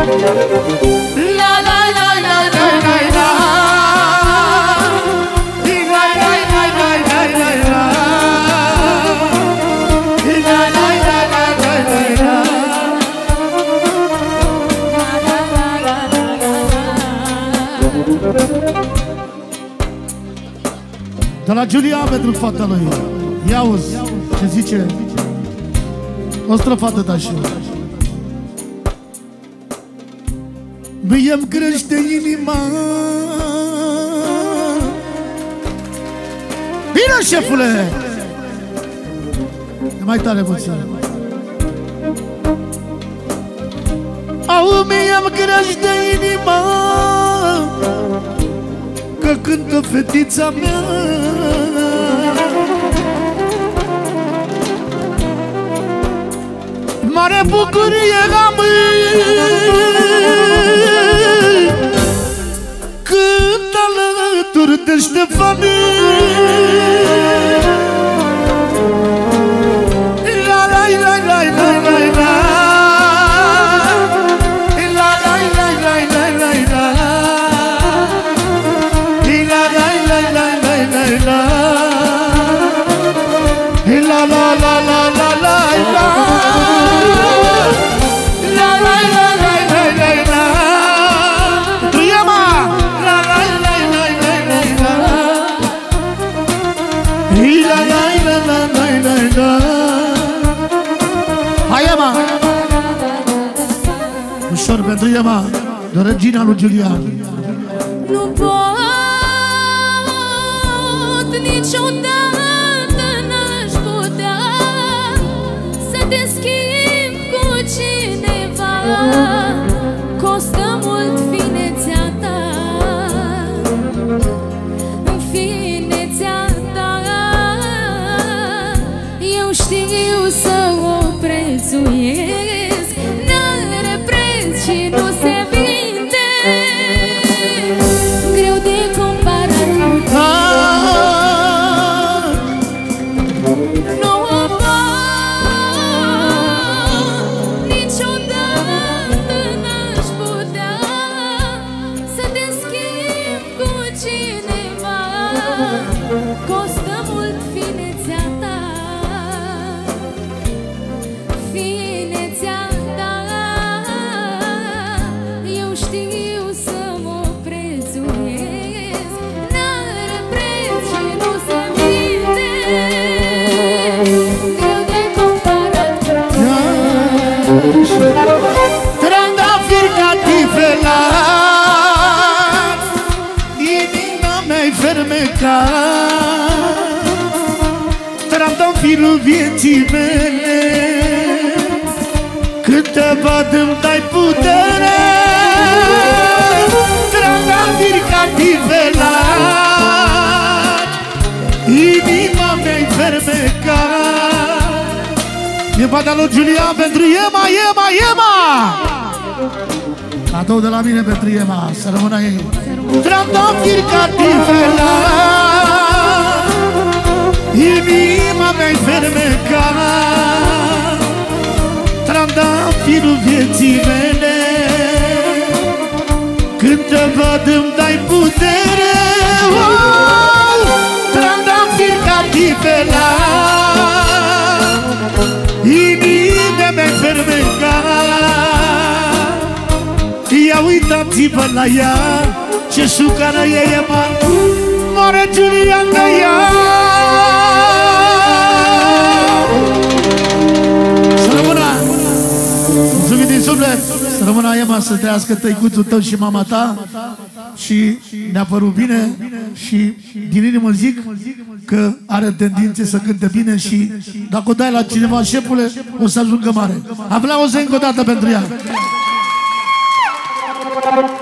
De la Giulia pentru fata lui. Ia auzi ce zice. O strofă de dașă. Mie-mi crește inima. Bine, șefule! E mai tare puțin. Au, mie-mi crește inima că cântă fetița mea. Mare bucurie am când alături de Ștefanie. La la la la la la la. La la la la la la la. La la la la la la la. La la la la la la la. Hai, Ema! Ușor pentru Ema, de regina lui Giulian. Nu pot niciodată, n-aș putea să te schimb cu cineva. Costă mult finețea ta, finețea ta. Eu știu să o prețuiesc, n-are preț și nu se vinde. Greu de comparat cu tine. Nu o pot niciodată, n-aș putea să te schimb cu cineva. Costă mult finețea ta, finețea ta. Eu știu să mă prețuiesc, n-are preț și nu se vinde. Greu de comparat. Trandafir catifelat, inima mea-i fermecat. Trandafirul vieții mele, când te văd îmi dai putere. Trandafir catifelat, inima mea-i fermecat. E partea lui Giulia pentru Ema, Ema, Ema! Cadou de la mine pentru Ema, să rămână ei. Trandafir catifelat, inima mea-i fermecat. Trandafirul vieții mele, când te văd îmi dai putere. Trandafir catifelat, inima mea-i fermecat. Ia uitați-vă la ea, ce șucară e Ema, moare Giulian de ea. Să rămână! Mulțumim din suflet! Să rămână, Ema, să trăiască tăicuțul tău și mama ta. Și ne-a părut bine și din inimă zic că are tendințe să cânte bine și dacă o dai la cineva, șefule, o să ajungă mare. Aplauze încă o dată pentru ea!